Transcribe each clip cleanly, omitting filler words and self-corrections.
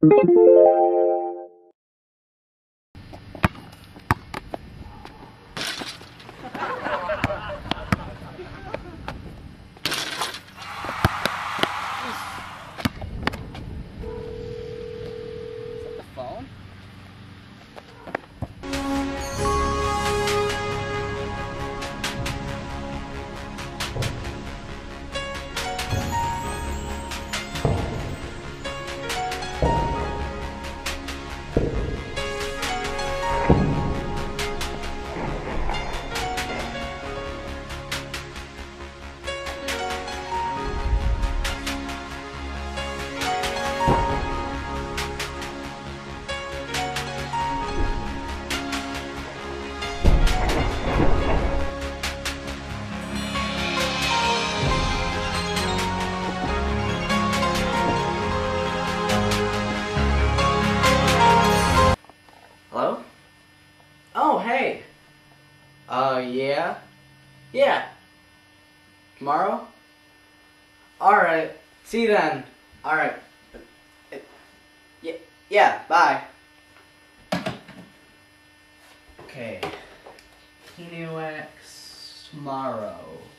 Phone? Hello? Oh, hey. Yeah? Yeah. Tomorrow? Alright. See you then. Alright. Yeah, bye. Okay. KNUX tomorrow.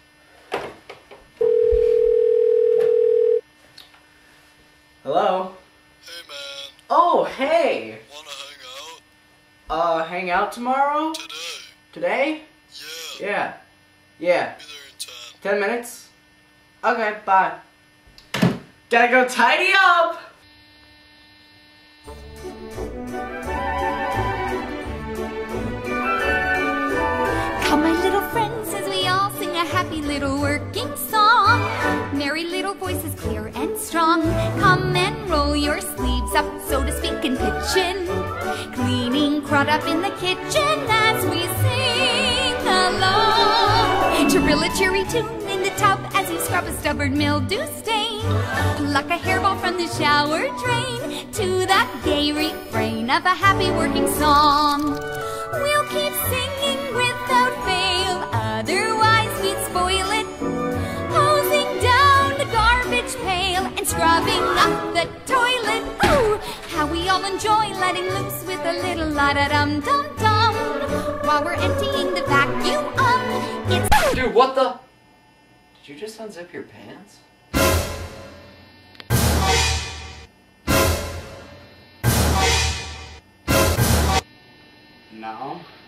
Hello? Hey man, Oh, hey! wanna hang out? Hang out tomorrow? Today? Today? Yeah. Yeah. Be there in 10 10. minutes? Okay, bye. Gotta go tidy up! Come, my little friends, as we all sing a happy little working song. Merry little voices, clear and strong. Come and roll your sleeves up, so to speak, and pitch in. Cleaning crud up in the kitchen as we sing along. Trill a cheery tune in the tub as you scrub a stubborn mildew stain. Pluck a hairball from the shower drain to that gay refrain of a happy working song. We'll keep singing without fail, otherwise we'd spoil it. Hosing down the garbage pail and scrubbing up the toilet. Ooh, how we all enjoy letting loose with a little la-da-dum-dum-dum. While we're emptying the vacuum, it's... Dude, what the? Did you just unzip your pants? No.